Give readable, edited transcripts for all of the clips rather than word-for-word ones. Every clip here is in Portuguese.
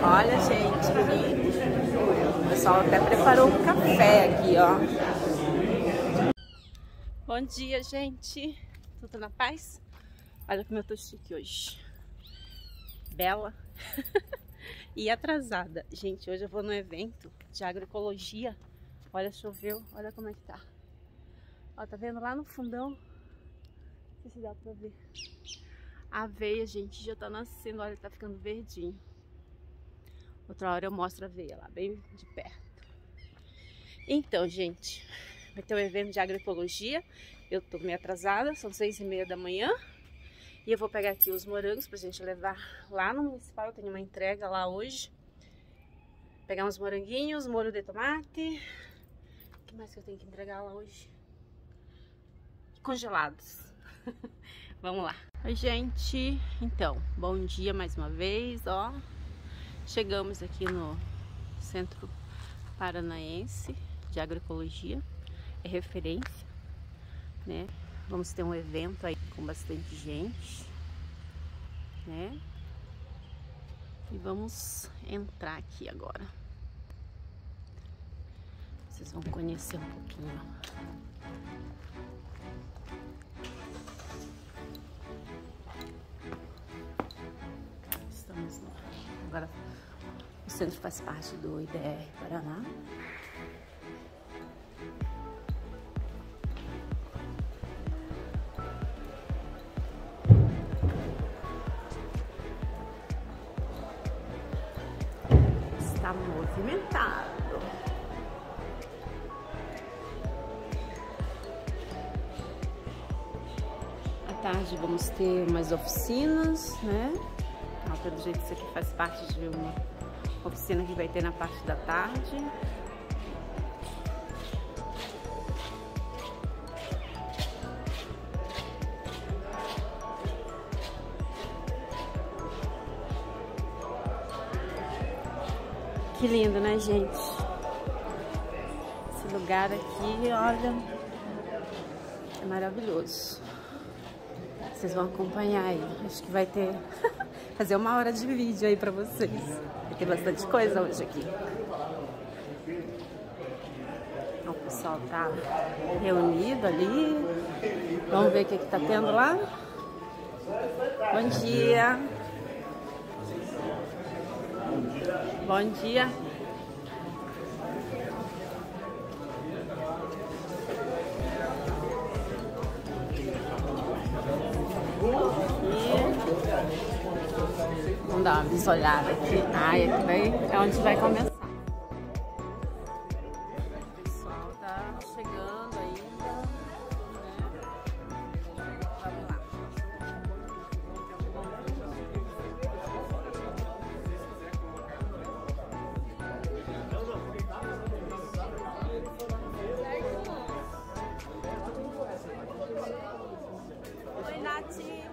Olha, gente, o pessoal até preparou um café aqui, ó. Bom dia, gente. Tudo na paz? Olha como eu tô chique hoje. Bela e atrasada. Gente, hoje eu vou no evento de agroecologia. Olha, choveu. Olha como é que tá. Ó, tá vendo lá no fundão? Não sei se dá pra ver. A aveia, gente, já tá nascendo. Olha, tá ficando verdinho. Outra hora eu mostro a aveia lá, bem de perto. Então, gente, vai ter um evento de agroecologia. Eu tô meio atrasada, são 6h30 da manhã. E eu vou pegar aqui os morangos pra gente levar lá no municipal. Eu tenho uma entrega lá hoje. Pegar uns moranguinhos, molho de tomate. O que mais que eu tenho que entregar lá hoje? Congelados. Vamos lá. Oi, gente. Então, bom dia mais uma vez, ó. Chegamos aqui no Centro Paranaense de Agroecologia. É referência, né? Vamos ter um evento aí com bastante gente, né? E vamos entrar aqui agora. Vocês vão conhecer um pouquinho. Estamos lá. Agora o centro faz parte do IDR Paraná. Está movimentado. À tarde vamos ter umas oficinas, né? Ah, pelo jeito isso aqui faz parte de uma oficina que vai ter na parte da tarde. Que lindo, né, gente? Esse lugar aqui, olha, é maravilhoso. Vocês vão acompanhar aí. Acho que vai ter... fazer 1 hora de vídeo aí pra vocês. Vai ter bastante coisa hoje aqui. O pessoal tá reunido ali. Vamos ver o que tá tendo lá. Bom dia. Bom dia. Vamos dar uma bisolhada aqui. Ai, aqui é onde vai começar. O pessoal tá chegando ainda, né? Vamos lá. Oi, Nath.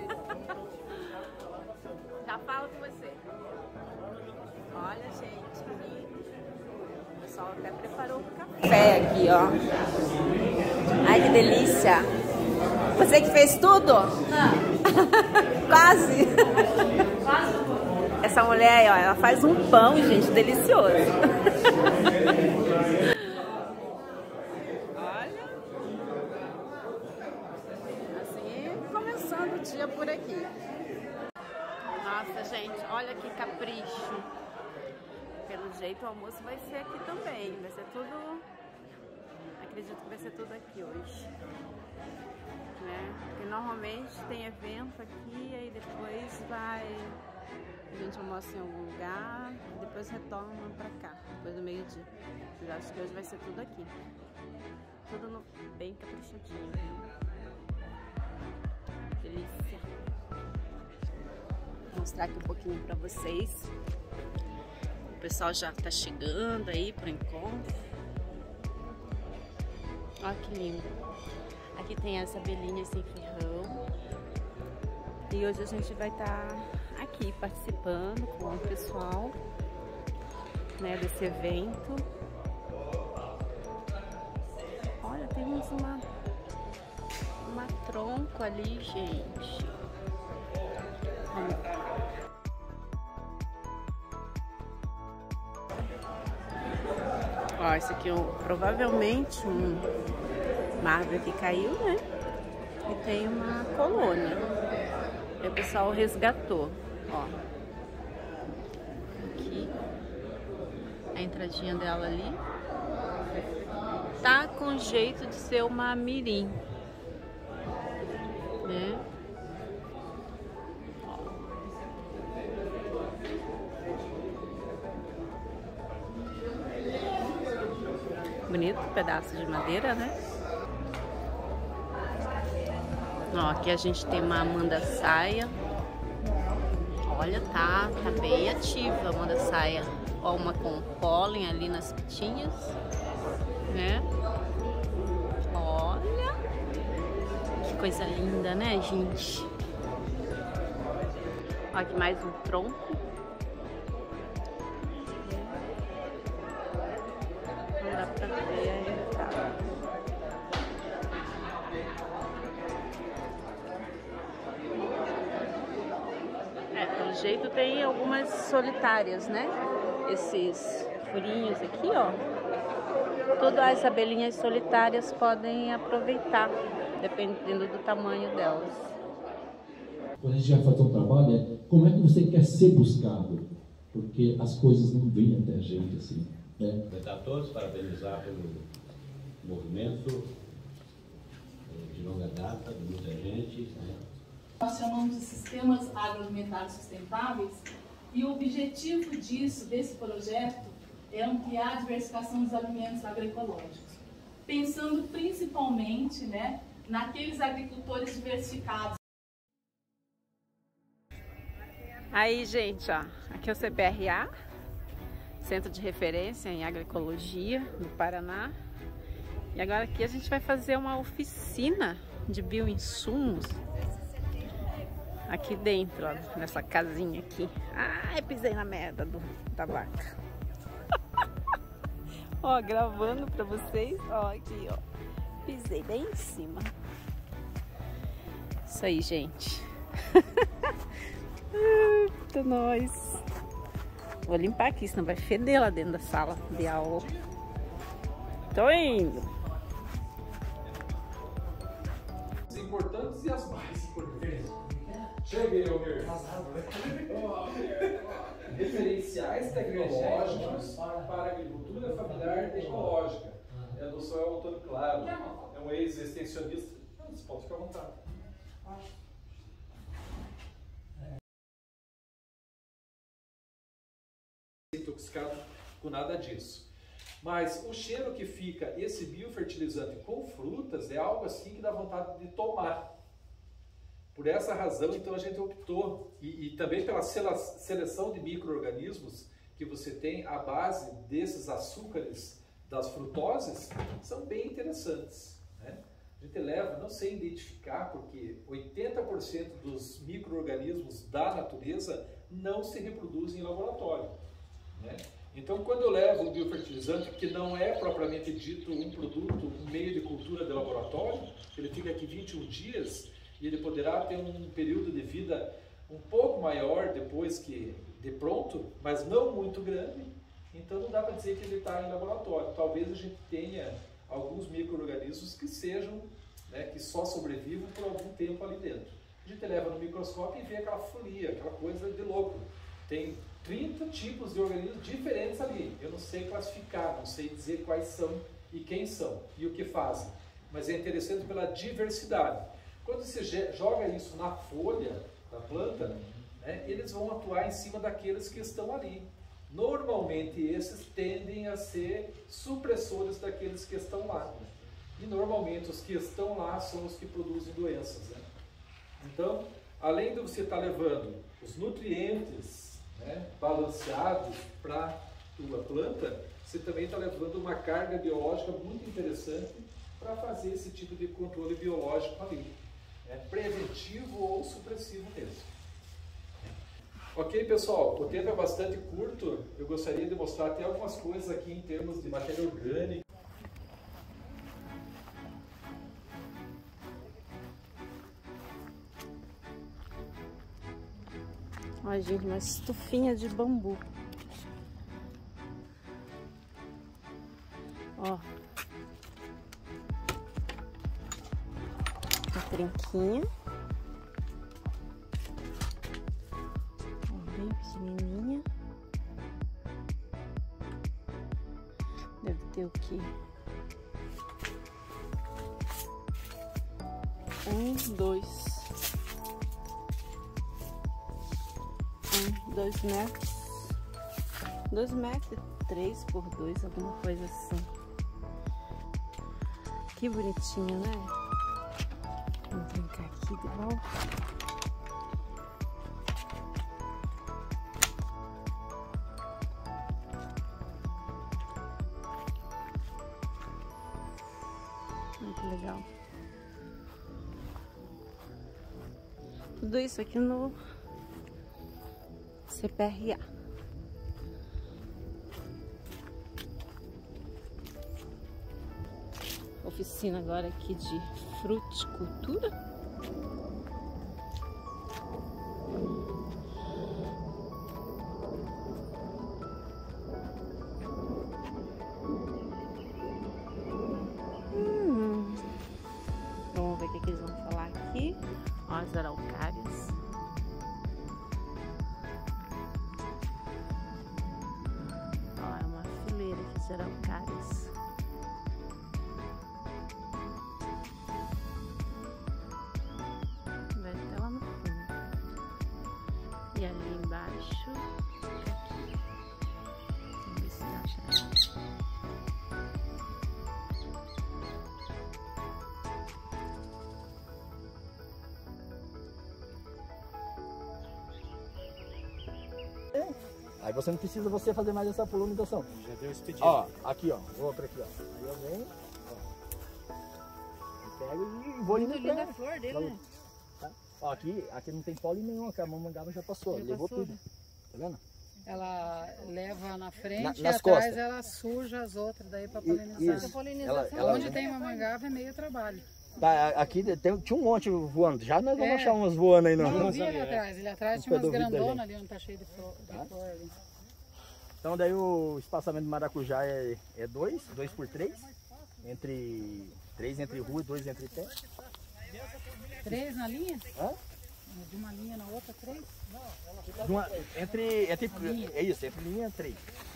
Já falo com você. Olha, gente, aqui o pessoal até preparou um café aqui, ó. Ai, que delícia. Você que fez tudo? Não. Quase. Essa mulher, ó, ela faz um pão, gente, delicioso. Olha. Assim, começando o dia por aqui. Nossa, gente, olha que capricho. Pelo jeito o almoço vai ser aqui também. Vai ser tudo... Acredito que vai ser tudo aqui hoje, né? Porque normalmente tem evento aqui, aí depois vai... A gente almoça em algum lugar e depois retorna pra cá, depois do meio-dia. Eu acho que hoje vai ser tudo aqui. Tudo bem caprichadinho, viu? Delícia. Vou mostrar aqui um pouquinho pra vocês. O pessoal já tá chegando aí pro encontro. Olha que lindo. Aqui tem as abelhinhas sem ferrão. E hoje a gente vai estar aqui participando com o pessoal, né, desse evento. Olha, temos uma tronco ali, gente. Vamos. Ó, esse aqui é provavelmente uma árvore que caiu, né? E tem uma colônia. E o pessoal resgatou, ó. Aqui. A entradinha dela ali. Tá com jeito de ser uma mirim, né? Bonito pedaço de madeira, né? Ó, aqui a gente tem uma Amanda-saia. Olha, tá bem ativa a Amanda-saia. Ó, uma com pólen ali nas pitinhas, né? Olha, que coisa linda, né, gente? Ó, aqui mais um tronco. Não dá pra ver ainda, tá? Pelo jeito tem algumas solitárias, né? Esses furinhos aqui, ó. Todas as abelhinhas solitárias podem aproveitar, dependendo do tamanho delas. Quando a gente vai fazer um trabalho, como é que você quer ser buscado? Porque as coisas não vêm até a gente assim, né? Tentar todos, parabenizar pelo movimento de longa data, de muita gente, né? Nós chamamos de sistemas agroalimentares sustentáveis e o objetivo desse projeto é ampliar a diversificação dos alimentos agroecológicos, pensando principalmente, né, naqueles agricultores diversificados. Aí, gente, ó, aqui é o CPRA, Centro de Referência em Agroecologia do Paraná. E agora aqui a gente vai fazer uma oficina de bioinsumos aqui dentro, ó, nessa casinha aqui. Ai, pisei na merda da vaca. Ó, gravando pra vocês, ó, aqui, ó. Pisei bem em cima. Isso aí, gente. Eita, nós. Vou limpar aqui, senão vai feder lá dentro da sala de aula. Tô indo. As importantes e as mais importantes. Cheguei, Almir. Referenciais tecnológicos para a agricultura familiar ecológica. Eu sou o Antônio Claro, é um ex-extensionista. Você pode ficar à vontade. Intoxicado com nada disso. Mas o cheiro que fica esse biofertilizante com frutas é algo assim que dá vontade de tomar. Por essa razão, então, a gente optou, e também pela seleção de micro-organismos que você tem à base desses açúcares das frutoses, são bem interessantes, né? A gente leva, não sei identificar, porque 80% dos micro-organismos da natureza não se reproduzem em laboratório, né? Então, quando eu levo um biofertilizante, que não é propriamente dito um produto, um meio de cultura de laboratório, ele fica aqui 21 dias, e ele poderá ter um período de vida um pouco maior depois que de pronto, mas não muito grande, então não dá para dizer que ele está em laboratório. Talvez a gente tenha alguns micro-organismos que sejam, né, que só sobrevivam por algum tempo ali dentro. A gente leva no microscópio e vê aquela folia, aquela coisa de louco. Tem 30 tipos de organismos diferentes ali. Eu não sei classificar, não sei dizer quais são e quem são e o que fazem, mas é interessante pela diversidade. Quando você joga isso na folha da planta, né, eles vão atuar em cima daqueles que estão ali. Normalmente esses tendem a ser supressores daqueles que estão lá. E normalmente os que estão lá são os que produzem doenças, né? Então, além de você estar levando os nutrientes, né, balanceados para a tua planta, você também está levando uma carga biológica muito interessante para fazer esse tipo de controle biológico ali. É preventivo ou supressivo mesmo. Ok, pessoal, o tempo é bastante curto. Eu gostaria de mostrar até algumas coisas aqui em termos de matéria orgânica. Olha, gente, uma estufinha de bambu. Ó. A trinquinha. Ó, bem pequenininha. Deve ter o quê? 2 metros. 2 metros, 3 por 2, alguma coisa assim. Que bonitinho, né? Vamos brincar aqui de volta. Muito legal. Tudo isso aqui no CPRA. Oficina agora aqui de fruticultura. Vamos ver o que eles vão falar aqui. Ó, as araucárias. Ó, é uma fileira aqui de araucárias. Vai até lá no fundo. E ali embaixo, aqui. Vamos ver se dá achar. Aí você não precisa fazer mais essa polinização. Já deu esse pedido. Ó, aqui ó, outra aqui ó. Aí eu venho, ó. Eu pego e vou Muito linda limpando. a flor dele, né? Tá? Ó, aqui não tem pólen nenhum, que a mamangava já passou, levou tudo. Tá vendo? Ela leva na frente Nas e atrás costas. ela suja as outras daí para Isso. polinizar. Essa polinização. ela- Onde tem mamangava é meio trabalho. Tá, aqui tinha um monte voando. Já nós vamos É. achar umas voando aí não. Não, eu vi ali atrás. Ali atrás Não tinha umas foi dúvida, grandonas ali onde tá cheio de flor. Ali. Então daí o espaçamento do maracujá é 2 por 3. Entre 3 entre rua e 2 entre pé. 3 na linha? Hã? De uma linha na outra, 3? É isso, entre linha 3.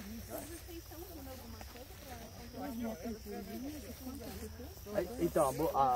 Então,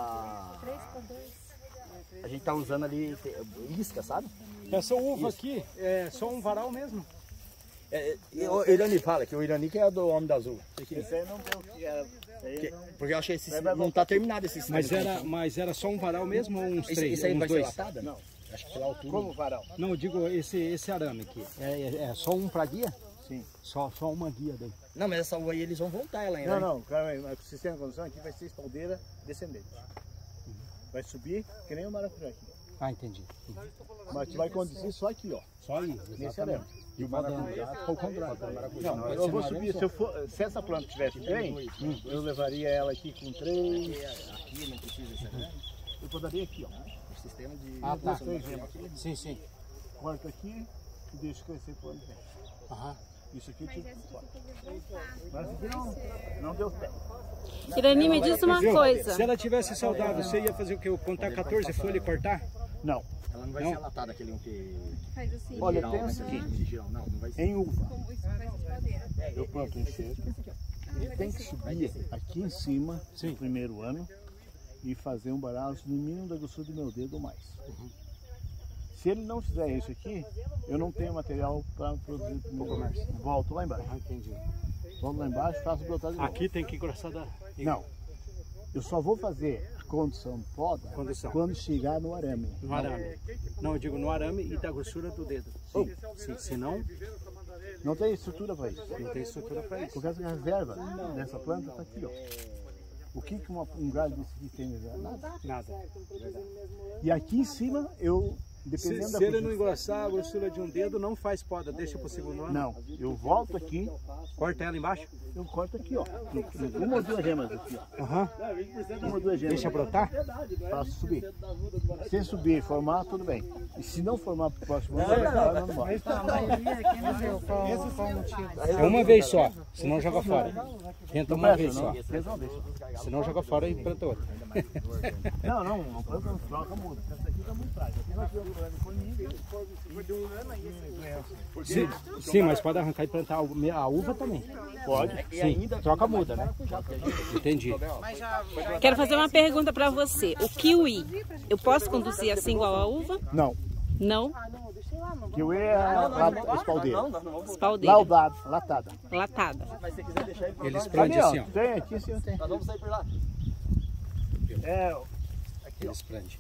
a gente tá usando ali isca, sabe? Essa uva aqui é só um varal mesmo? O Irani fala que o Irani que é do homem das uvas. Isso aí não deu que era. Porque eu achei que não tá terminado esse sistema. Mas era só um varal mesmo ou uns três? Isso aí uns vai dois? ser latada? Não. Acho que pela altura. Como varal? Não, eu digo esse arame aqui. É só um pra guia? Sim. Só uma guia daí. Não, mas essa uva aí eles vão voltar ela ainda. Não, cara, o sistema de condução aqui vai ser espaldeira descendente. Vai subir que nem o maracujá aqui. Ah, entendi. Mas tu vai conduzir só aqui, ó. Só aí, Nesse arame. E o maracujá foi o contrário. Não, eu vou subir. Se essa planta tivesse bem, eu levaria ela aqui com 3. Aqui não precisa esse arame. Eu podaria aqui, ó. O sistema de... Ah, tá. 3 gemas aqui. Sim. Corta aqui e deixa crescer pro ano que vem. Aham. Isso aqui eu tive que cortar. Mas aqui não deu tempo. Irani, me diz uma Viu? coisa. Se ela tivesse saudável, você ia fazer o quê? Contar 14 folhas e cortar? Não. Ela não vai ser latada, aquele um que... Faz assim. Olha, geral, pensa né? aqui. Geral, não vai ser. Em uva, Como isso vai se espaldeira. eu planto em cerca. Tem que subir aqui em cima no primeiro ano e fazer um baraço no mínimo da grossura do meu dedo ou mais. Se ele não fizer isso aqui, eu não tenho material para produzir para o meu comércio. Volto lá embaixo. Ah, entendi. Volto lá embaixo, faço brotar de novo. Aqui tem que engrossar da... Não. Eu só vou fazer a condução poda quando chegar no arame. No arame. Não, eu digo no arame e da grossura do dedo. Sim. Senão, Não tem estrutura para isso. não tem estrutura para isso. Por causa que a reserva dessa planta está aqui, ó. O que um galho desse aqui tem reserva? Nada. Nada. E aqui em cima eu Dependendo da Se ele posição. não engrossar a grossura de um dedo, não faz poda, deixa pro segundo ano? Não, eu volto aqui, Corta ela embaixo? eu corto aqui, ó. Uma ou duas gemas aqui, ó. Aham. Uma ou duas gemas. Deixa brotar? Faço subir. Se subir e formar, tudo bem. E se não formar pro próximo ano, eu não boto. A maioria aqui não deu. Qual o motivo? É uma vez só, senão joga fora. Tenta uma vez só. Pensa uma vez só. Senão joga fora e planta outra. Não planta, não troca, muda. Essa aqui tá muito frágil. Aqui nós tivemos problema com nível. Sim, mas pode arrancar e plantar a uva também. Pode. Sim, troca muda, né? Entendi. Quero fazer uma pergunta para você. O kiwi, eu posso conduzir assim igual a uva? Não. Não? Kiwi é a espaldeira. Espaldeira. Latada. Latada. Eles prendem assim, ó. Tem, aqui sim tem. Nós vamos sair por lá. Eles prendem.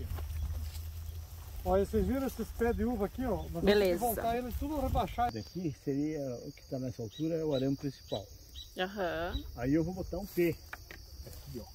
Olha, vocês viram esses pés de uva aqui, ó? Nós Beleza. temos que voltar eles tudo rebaixado. Aqui seria o que está nessa altura, é o arame principal. Aham. Aí eu vou botar um T. Aqui, ó.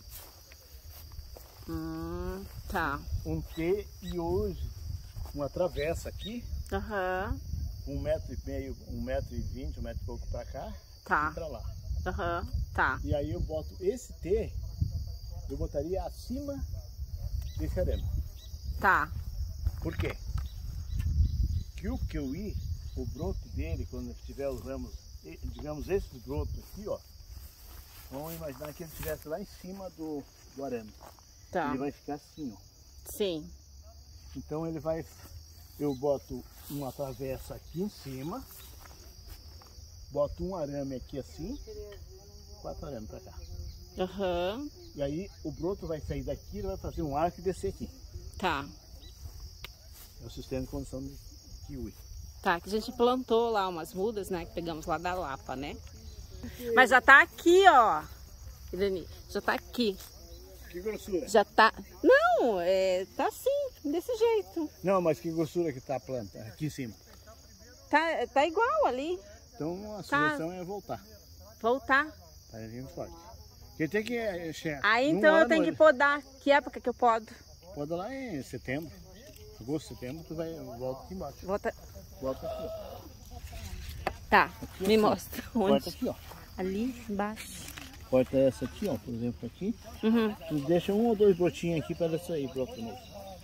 Tá. Um T e hoje uma travessa aqui, Aham. 1,5 metro, 1,20 m, 1 metro e pouco pra cá Tá. e pra lá. Aham. Tá. E aí eu boto esse T, eu botaria acima desse arame. Tá. Por quê? Que o kiwi, o broto dele, quando tiver os ramos, digamos esses brotos aqui, ó, vamos imaginar que ele estivesse lá em cima do arame. Tá. Ele vai ficar assim, ó. Sim. Então ele vai, eu boto uma travessa aqui em cima, boto um arame aqui assim, 4 arames pra cá. Aham. E aí o broto vai sair daqui, ele vai fazer um arco e descer aqui. Tá. É o sistema de condução de kiwi. Tá, que a gente plantou lá umas mudas, né? Que pegamos lá da Lapa, né? Mas já tá aqui, ó. Irene, já tá aqui. Que grossura? Já tá... Não, tá assim, desse jeito. Não, mas que grossura que tá a planta aqui em cima. Tá igual ali. Então a sugestão é voltar. Voltar. Para vir forte. Porque tem que Aí então eu tenho que podar. Que época que eu podo? Poda lá em setembro. Agosto, setembro, tu volta aqui embaixo. Volta aqui, ó. Tá, aqui, me assim, mostra. Onde? Corta aqui, ó. Ali embaixo. Corta essa aqui, ó, por exemplo, aqui. Uhum. Tu deixa 1 ou 2 brotinhos aqui para ela sair, broto novo.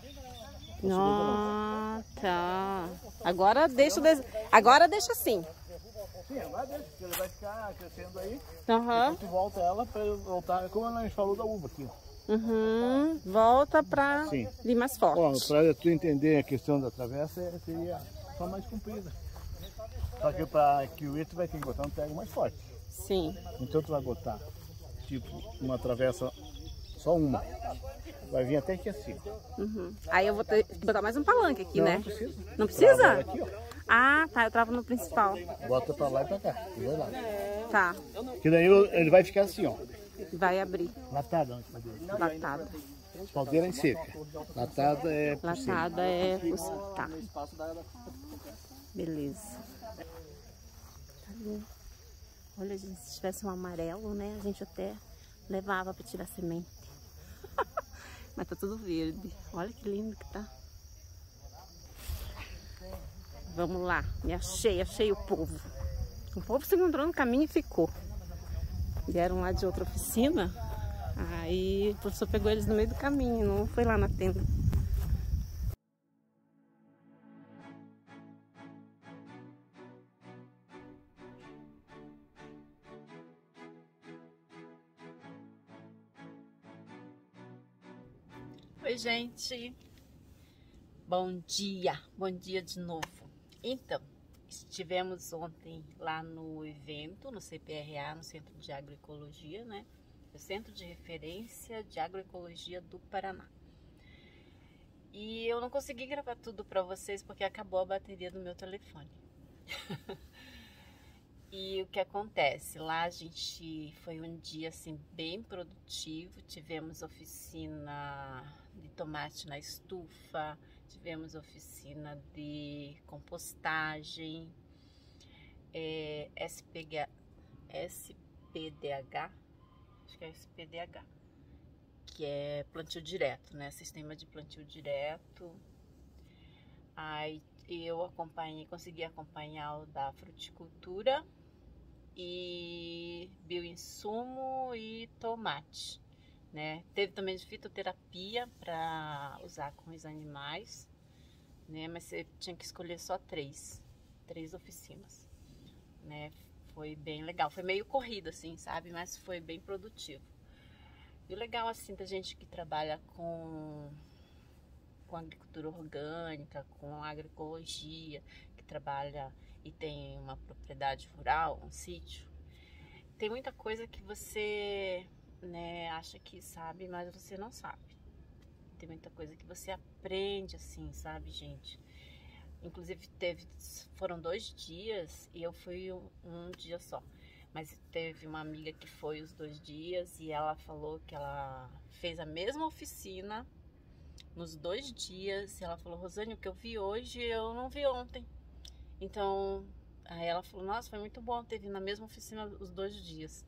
Tá. Agora deixa assim. Sim, agora deixa, porque ele vai ficar crescendo aí. Aham. Tu volta ela para voltar, como a gente falou da uva aqui, ó. Uhum. Volta pra vir mais forte. Para tu entender a questão da travessa, seria só mais comprida. Só que para kiwi tu vai ter que botar um prego mais forte. Sim. Então tu vai botar tipo uma travessa, só uma. Vai vir até aqui assim. Uhum. Aí eu vou ter que botar mais um palanque aqui, Não, né? não precisa. Não precisa? Trava aqui, ó. Ah, tá. Eu travo no principal. Bota pra lá e pra cá. E vai lá. Tá. Que daí ele vai ficar assim, ó. Vai abrir. Latada. Latada. Espaldeira em seca. Latada é por cima. Latada é por cima. Tá. Beleza. Tá lindo. Olha, gente, se tivesse um amarelo, né? A gente até levava para tirar semente. Mas tá tudo verde. Olha que lindo que tá. Vamos lá. Me achei o povo. O povo se encontrou no caminho e ficou. Vieram lá de outra oficina. Aí o professor pegou eles no meio do caminho, não foi lá na tenda. Oi, gente. Bom dia de novo. Então, estivemos ontem lá no evento, no CPRA, no Centro de Agroecologia, né? O Centro de Referência de Agroecologia do Paraná. E eu não consegui gravar tudo para vocês porque acabou a bateria do meu telefone. E o que acontece? Lá a gente foi um dia assim bem produtivo, tivemos oficina de tomate na estufa, tivemos oficina de compostagem, SPDH, acho que é SPDH, que é plantio direto, né? Sistema de plantio direto. Aí eu consegui acompanhar o da fruticultura e bioinsumo e tomate, né? Teve também de fitoterapia para usar com os animais, né? Mas você tinha que escolher só três oficinas, né? Foi bem legal, foi meio corrido assim, sabe? Mas foi bem produtivo. E o legal assim da gente que trabalha com agricultura orgânica, com agroecologia, que trabalha e tem uma propriedade rural, um sítio, tem muita coisa que você, né, acha que sabe, mas você não sabe. Tem muita coisa que você aprende assim, sabe, gente? Inclusive foram 2 dias e eu fui um dia só. Mas teve uma amiga que foi os 2 dias e ela falou que ela fez a mesma oficina nos 2 dias. E ela falou: Rosane, o que eu vi hoje eu não vi ontem. Então, aí ela falou: nossa, foi muito bom ter vindo na mesma oficina os 2 dias.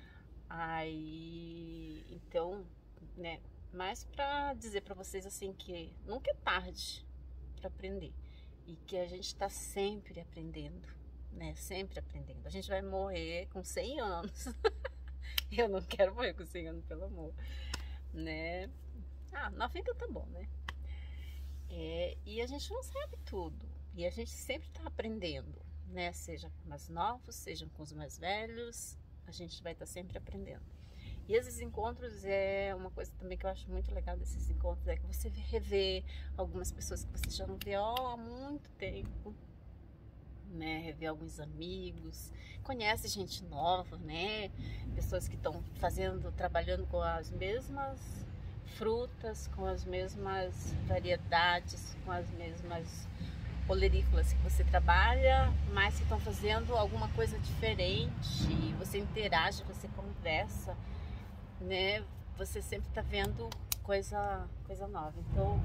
Aí, então, né, mais pra dizer pra vocês assim que nunca é tarde pra aprender. E que a gente tá sempre aprendendo, né? Sempre aprendendo. A gente vai morrer com 100 anos. Eu não quero morrer com 100 anos, pelo amor, né? 90 tá bom, né? E a gente não sabe tudo. E a gente sempre tá aprendendo, né? Seja com os mais novos, seja com os mais velhos, a gente vai estar sempre aprendendo. E esses encontros é uma coisa também que eu acho muito legal desses encontros, é que você revê algumas pessoas que você já não vê há muito tempo, né? Rever alguns amigos, conhece gente nova, né? Pessoas que estão trabalhando com as mesmas frutas, com as mesmas variedades, com as mesmas olerícolas que você trabalha, mas que estão fazendo alguma coisa diferente. Você interage, você conversa, né? Você sempre tá vendo coisa nova. Então,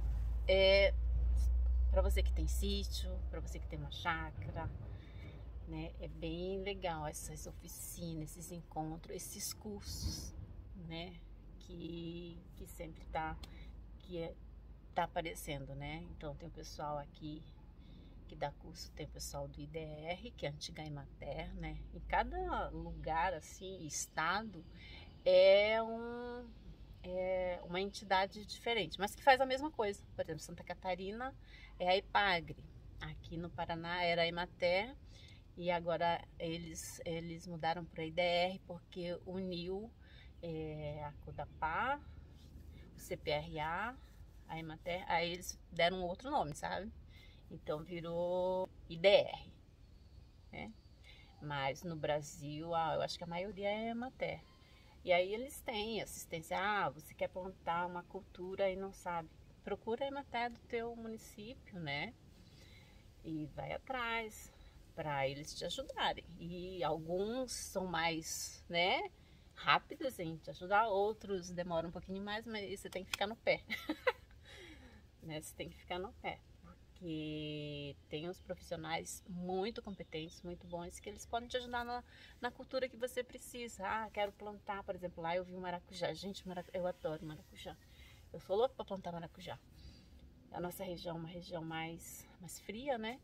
para você que tem sítio, para você que tem uma chácara, né? É bem legal essas oficinas, esses encontros, esses cursos, né? Que sempre tá aparecendo, né? Então tem o pessoal aqui que dá curso, tem o pessoal do IDR, que é a antiga Emater, né? Em cada lugar, assim, estado, é uma entidade diferente, mas que faz a mesma coisa. Por exemplo, Santa Catarina é a EPAGRE, aqui no Paraná era a Emater, e agora eles mudaram para a IDR porque uniu a Codapar, o CPRA, a Emater, aí eles deram um outro nome, sabe? Então virou IDR, né? Mas no Brasil, eu acho que a maioria é Emater. E aí eles têm assistência. Você quer plantar uma cultura e não sabe, procura a Emater do teu município, né? E vai atrás para eles te ajudarem. E alguns são mais, né, rápidos em te ajudar, outros demoram um pouquinho mais, mas você tem que ficar no pé. Né? Você tem que ficar no pé, porque tem uns profissionais muito competentes, muito bons, que eles podem te ajudar na cultura que você precisa. Quero plantar, por exemplo, lá eu vi um maracujá. Gente, eu adoro maracujá. Eu sou louca para plantar maracujá. A nossa região é uma região mais fria, né?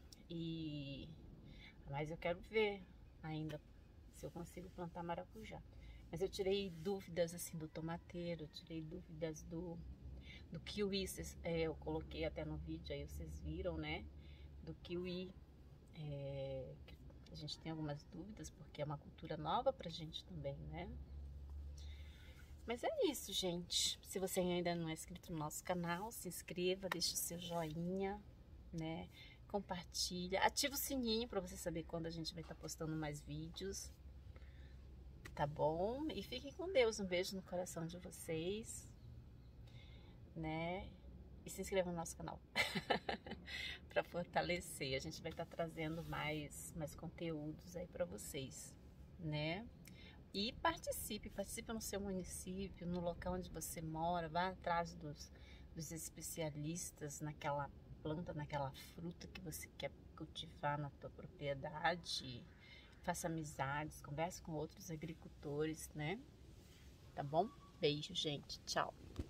Mas eu quero ver ainda se eu consigo plantar maracujá. Mas eu tirei dúvidas assim do tomateiro, eu tirei dúvidas do kiwi, eu coloquei até no vídeo, aí vocês viram, né? Do kiwi, a gente tem algumas dúvidas, porque é uma cultura nova pra gente também, né? Mas é isso, gente. Se você ainda não é inscrito no nosso canal, se inscreva, deixa o seu joinha, né? Compartilha, ativa o sininho pra você saber quando a gente vai estar postando mais vídeos. Tá bom? E fiquem com Deus. Um beijo no coração de vocês, né? E se inscreva no nosso canal para fortalecer. A gente vai estar trazendo mais conteúdos aí para vocês, né? E participe no seu município, no local onde você mora. Vá atrás dos especialistas naquela planta, naquela fruta que você quer cultivar na tua propriedade. Faça amizades, converse com outros agricultores, né? Tá bom? Beijo, gente. Tchau.